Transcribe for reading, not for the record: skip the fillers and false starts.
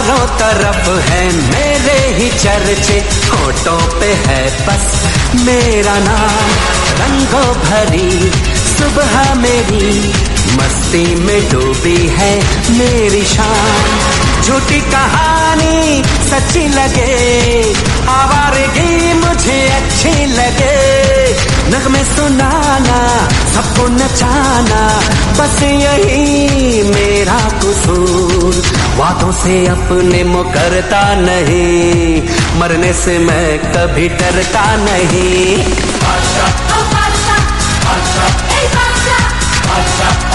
चारों तरफ है मेरे ही चर्चे, होठों पे है बस मेरा नाम। रंगों भरी सुबह मेरी, मस्ती में डूबी है मेरी शाम। झूठी कहानी सच्ची लगे, आवारगी मुझे अच्छी लगे। नगमे सुनाना, सबको नचाना, बस यही मेरा कसूर। वादों से अपने मुकरता नहीं, मरने से मैं कभी डरता नहीं। बादशाह, बादशाह, बादशाह, बादशाह, बादशाह।